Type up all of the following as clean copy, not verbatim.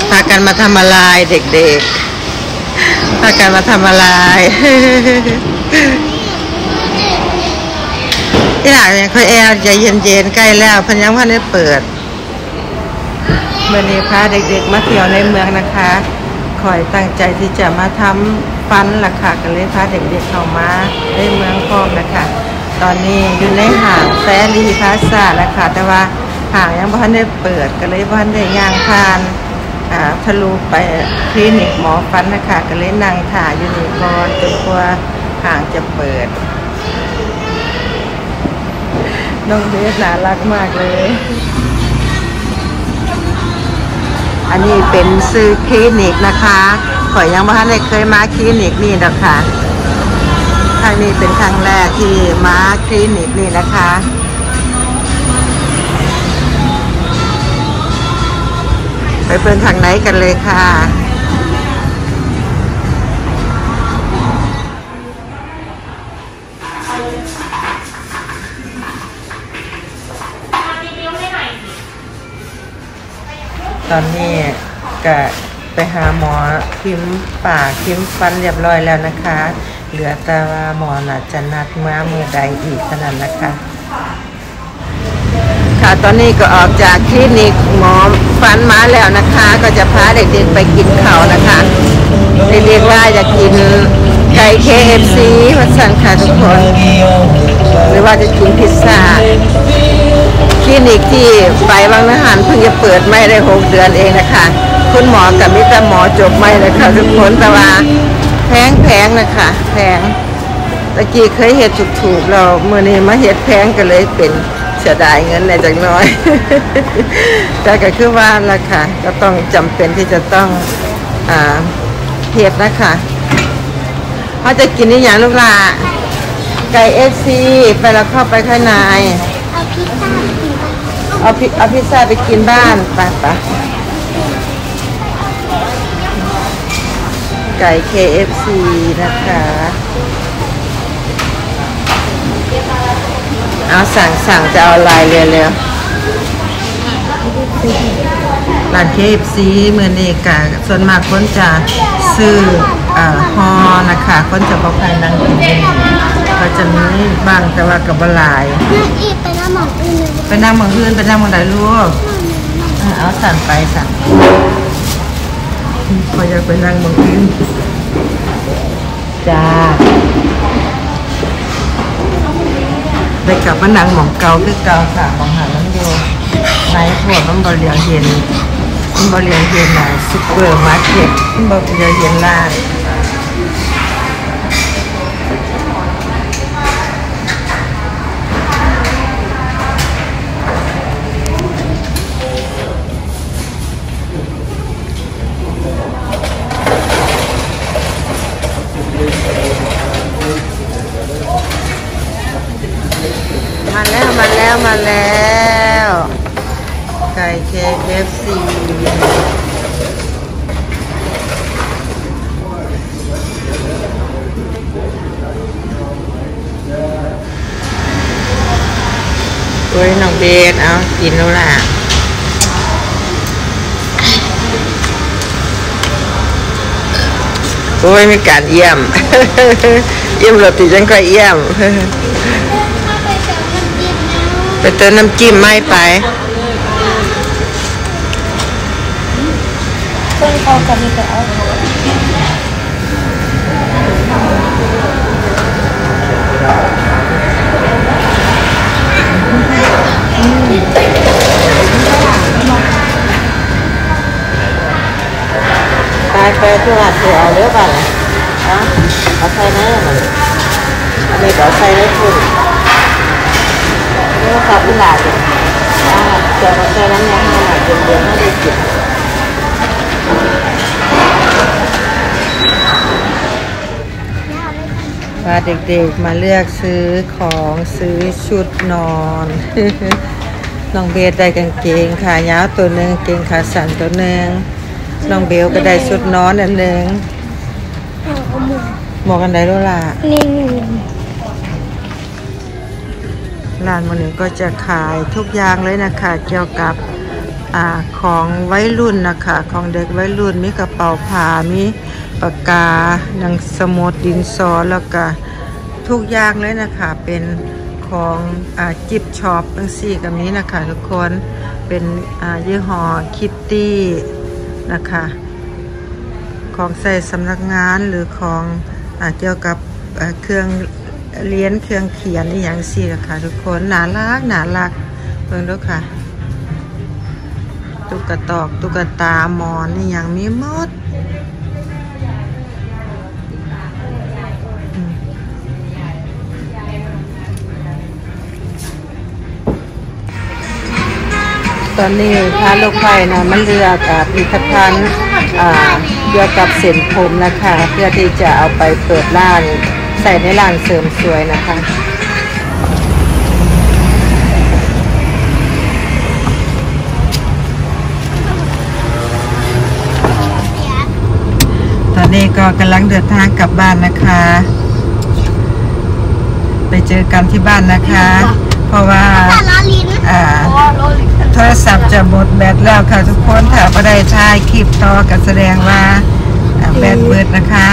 พากันมาทำอะไรเด็กๆพากันมาทำอะไรที่หลังเนี่ยค่อยแอร์ใจเย็นๆใกล้แล้วพันยังพันได้เปิดเมื่อนี้พาเด็กๆมาเที่ยวในเมืองนะคะคอยตั้งใจที่จะมาทำฟันล่ะค่ะก็เลยพาเด็กๆเข้ามาในเมืองพร้อมนะคะตอนนี้อยู่ในห้างแฟรีพาซ่าแล้วค่ะแต่ว่าห้างยังพันได้เปิดก็เลยพันได้ย่างผ่านทะลุไปคลินิกหมอฟันนะคะก็เลยนั่งถ่ายอยู่นี่ก่อนจนกว่าห้างจะเปิดน้องเบสน่ารักมากเลยอันนี้เป็นซื้อคลินิกนะคะข่อยยังไม่ได้เคยมาคลินิกนี่หรอกค่ะครั้งนี้เป็นครั้งแรกที่มาคลินิกนี่นะคะไปเปิดทางไหนกันเลยค่ะตอนนี้ก็ไปหาหมอคิ้มปากคิ้มฟันเรียบร้อยแล้วนะคะเหลือแต่ว่าหมอน่ะจะนัดมาเมื่อใดอีกเท่านั้นนะคะค่ะตอนนี้ก็ออกจากคลินิกหมอฟันมาแล้วนะคะก็จะพาเด็กๆไปกินข้าวนะคะเรียกว่าจะกินไก่ KFC พัดสันค่ะทุกคนหรือว่าจะกินพิซซ่าคลินิกที่ไปบางนาหารเพิ่งจะเปิดไม่ได้6 เดือนเองนะคะคุณหมอกับมิตรหมอจบไม่นะคะทุกคนแต่ว่าแพงนะคะแพงตะกี้เคยเห็ดถูกๆเราเมื่อนี้มาเห็ดแพงก็เลยเป็นเสียดายเงินในจักน้อยแต่ก็คือว่าละค่ะก็ต้องจำเป็นที่จะต้องเห็ดนะคะเขาจะกินนี่อย่างลูกหลาไก่FCไปแล้วเข้าไปข้างในเอาพิซซ่าไปกินบ้านไปไก่ KFC นะคะเอาสั่งจะเอาอะไรเร็วๆร้าน KFC เมื่อนี้กะส่วนมากคนจะซื้อฮอนะคะคนจะบอกใครนั่งกินก็จะมีบ้างแต่ว่ากับบลายไปนั่งหมองอื่นไปนั่งหมองใดลูกเอาสั่นไปสั่นพออยากไปนั่งหมองอื่นจ้าได้กลับมานั่งหมองเก่าคือเก่าค่ะหมองหาน้ำโยในพวกมันบริเวณเย็นซุปเปอร์มาร์เก็ตมันบริเวณเย็นล่างมาแล้วไก่ KFC โอ้ยน้องเบสเอากินแล้วล่ะโอ้ยมีการเยี่ยม เยี่ยมรถติดจังก็เยี่ยมไปเติมน้ำจิ้มไม่ไปเพิ่งเอากันนี่ไปเอาไปเพื่อหัดเสือเอาเรือป่ะเอาใส่ไหนอันนี้เอาใส่ได้คุณนี่ก็ขับหลายจะมาใช้น้ำยาห้าเดือนไม่ได้จิบพาเด็กๆมาเลือกซื้อของซื้อชุดนอนน้องเบสได้กางเกงขายาวตัวหนึ่งเกงขาสั้นตัวหนึ่งน้องเบลก็ได้ชุดนอนอันหนึ่งหมวกกันได้ด้วยล่ะร้านวันนี้ก็จะขายทุกอย่างเลยนะคะเกี่ยวกับของวัยรุ่นนะคะของเด็กวัยรุ่นมีกระเป๋าผ้ามีปากกาหนังสมุดดินสอแล้วก็ทุกอย่างเลยนะคะเป็นของจิบช็อปตั้งสี่กับนี้นะคะทุกคนเป็นยี่ห้อคิตตี้นะคะของใส่สำนักงานหรือของเกี่ยวกับเครื่องเรียนเครื่องเขียนนี่อย่างสี่นะคะทุกคนน่ารักเพิ่งดูค่ะตุ๊กตาตุ๊กตาหมอนนี่อย่างมีหมดตอนนี้พาลูกไปนะมันเลือกผลิตภัณฑ์เกี่ยวกับเส้นผมนะคะเพื่อที่จะเอาไปเปิดร้านใส่ในร้านเสริมสวยนะคะตอนนี้ก็กำลังเดินทางกลับบ้านนะคะไปเจอกันที่บ้านนะคะเพราะว่าโทรศัพท์จะหมดแบตแล้วค่ะทุกคนถ้าไม่ได้ถ่ายคลิปต่อก็แสดงว่าแบตเบิดนะคะ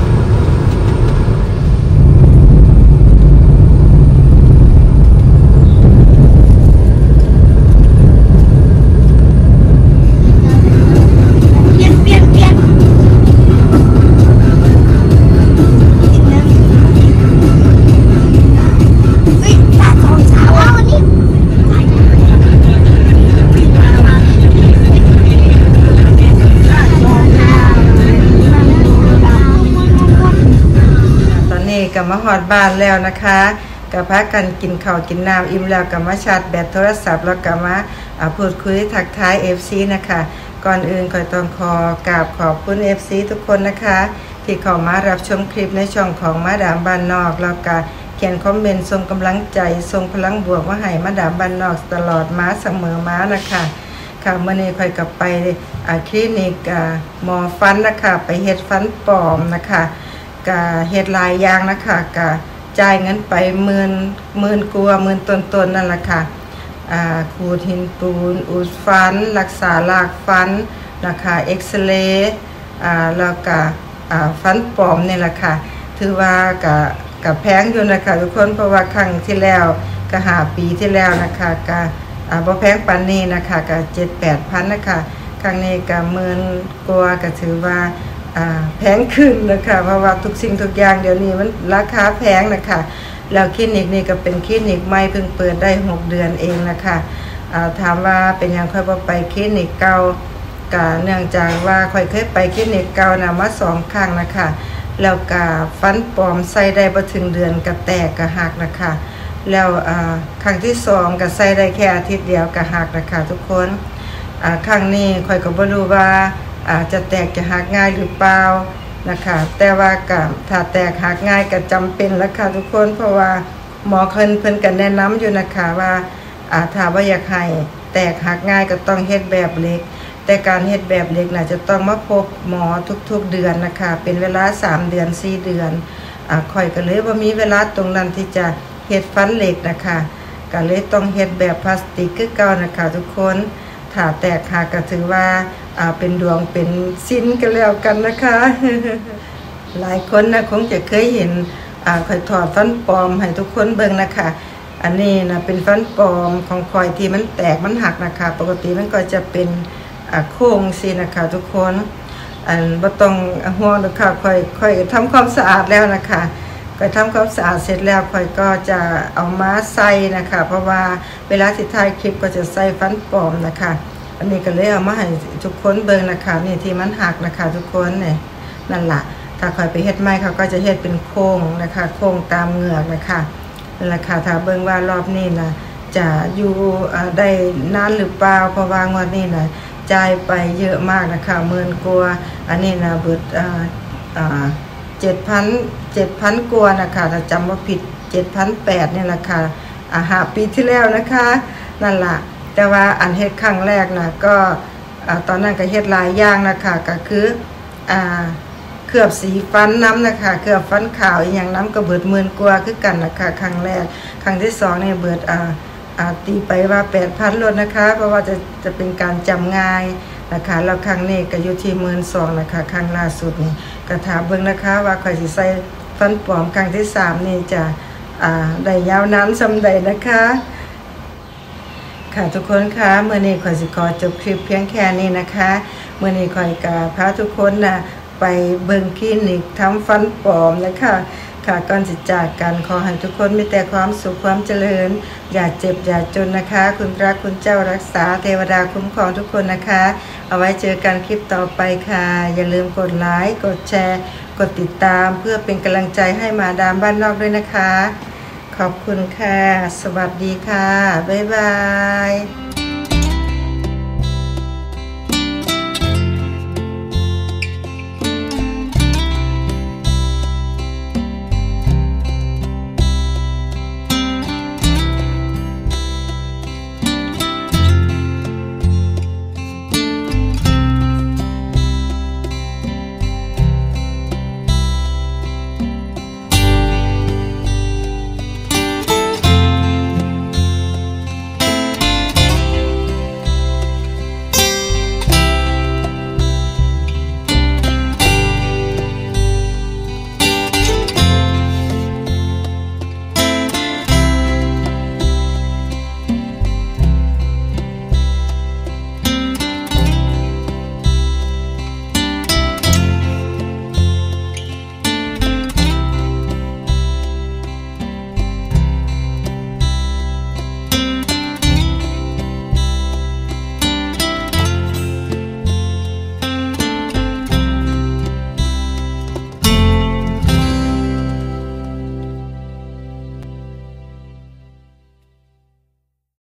กับมาหอดบ้านแล้วนะคะกับพากันกินข้าวกินน้ำอิ่มแล้วกับมาชาร์จแบตโทรศัพท์แล้วกับมาพูดคุยทักทาย FC นะคะก่อนอื่นขอต้องกราบขอบคุณ FC ทุกคนนะคะที่เข้ามารับชมคลิปในช่องของมาดามบ้านนอกแล้วก็เขียนคอมเมนต์ส่งกำลังใจส่งพลังบวกมาให้มาดามบ้านนอกตลอดมาเสมอมานะคะค่ะเมื่อนี้ค่อยกลับไปคลินิกหมอฟันนะคะไปเฮ็ดฟันปลอมนะคะกะเฮ็ดหลายอย่างนะคะกะจ่ายเงินไปหมื่นกว่าหมื่นต้นนั่นแหละค่ะขูดหินปูนอุดฟันรักษารากฟันนะคะเอ็กซเรย์แล้วก็ฟันปลอมนี่แหละค่ะถือว่ากะแพงอยู่นะคะทุกคนเพราะว่าครั้งที่แล้วก็5 ปีที่แล้วนะคะกะบ่แพงปานนี้นะคะกะ 7-8 พันนะคะครั้งนี้กะหมื่นกว่าก็ถือว่าแพงขึ้นนะคะเพราะว่าทุกสิ่งทุกอย่างเดี๋ยวนี้มันราคาแพงนะคะแล้วคลินิกนี่ก็เป็นคลินิกใหม่เพิ่งเปิดได้6 เดือนเองนะคะถามว่าเป็นยังค่อยไปคลินิกเก่าก็เนื่องจากว่าค่อยเคยไปคลินิกเก่านะมา2 ครั้งนะคะแล้วก็ฟันปลอมใส่ได้บ่ถึงเดือนก็แตกก็หักนะคะแล้วครั้งที่2ก็ใส่ได้แค่อาทิตย์เดียวก็หักนะคะทุกคนครั้งนี้ค่อยก็บ่รู้ว่าจะแตกจะหักง่ายหรือเปล่านะคะแต่ว่าถ้าแตกหักง่ายก็จำเป็นแล้วค่ะทุกคนเพราะว่าหมอเพิ่นกันแนะนำอยู่นะคะว่าถ้าว่าอยากให้แตกหักง่ายก็ต้องเฮ็ดแบบเล็กแต่การเฮ็ดแบบเล็กน่ะจะต้องมาพบหมอทุกๆเดือนนะคะเป็นเวลา3 เดือน4 เดือนค่อยก็เลยว่ามีเวลาตรงนั้นที่จะเฮ็ดฟันเหล็กนะคะก็เลยต้องเฮ็ดแบบพลาสติกคือเก่านะคะทุกคนถ้าแตกหักก็ถือว่าเป็นดวงเป็นสิ้นกันแล้วกันนะคะหลายคนนะคงจะเคยเห็นค่อยถอดฟันปลอมให้ทุกคนเบิ่งนะคะอันนี้นะเป็นฟันปลอมของค่อยที่มันแตกมันหักนะคะปกติมันก็จะเป็นโค้งสินะคะทุกคนบ่ต้องห่วงนะคะค่อยทำความสะอาดแล้วนะคะค่อยทำความสะอาดเสร็จแล้วค่อยก็จะเอามาใส่นะคะเพราะว่าเวลาที่ถ่ายคลิปก็จะใส่ฟันปลอมนะคะอันนี้ก็เลยเอามาให้ทุกคนเบิ่งนะคะนี่ที่มันหักนะคะทุกคนเนี่ยนั่นแหละถ้าค่อยไปเฮ็ดใหม่เขาก็จะเฮ็ดเป็นโค้งนะคะโค้งตามเหงือกนะคะนั่นแหละค่ะถ้าเบิ่งว่ารอบนี้นะจะอยู่ได้นานหรือเปล่าเพราะว่างวดนี้นะจ่ายไปเยอะมากนะคะ10,000 กว่าอันนี้นะเบิด7,000 กว่านะคะถ้าจำว่าผิด 7,800 นี่แหละค่ะ5 ปีที่แล้วนะคะนั่นแหละแต่ว่าอันเฮ็ดครั้งแรกนะก็ตอนนั้นก็เฮ็ดหลายอย่างนะคะก็คือเคลือบสีฟันน้ำนะคะเคลือบฟันขาวอย่างน้ำก็เบิด10,000 กว่าคือกันนะคะครั้งแรกครั้งที่2นี่เบิดตีไปว่า 8,000 ลดนะคะเพราะว่าจะเป็นการจำง่ายนะคะแล้วครั้งนี้ก็อยู่ที่12,000นะคะครั้งล่าสุดนี่ก็ถามเบิ่งนะคะว่าข่อยสิใส่ฟันปลอมครั้งที่3นี่จะได้ยาวนานซำใดนะคะค่ะทุกคนคะมื้อนี้ข่อยสิขอจบคลิปเพียงแค่นี้นะคะมื้อนี้ข่อยก็พาทุกคนไปเบิ่งคลินิกทำฟันปลอมนะคะค่ะก่อนสิจากกันขอให้ทุกคนมีแต่ความสุขความเจริญอย่าเจ็บอย่าจนนะคะคุณพระคุณเจ้ารักษาเทวดาคุ้มครองทุกคนนะคะเอาไว้เจอกันคลิปต่อไปค่ะอย่าลืมกดไลค์กดแชร์กดติดตามเพื่อเป็นกำลังใจให้มาดามบ้านนอกด้วยนะคะขอบคุณค่ะสวัสดีค่ะบ๊ายบาย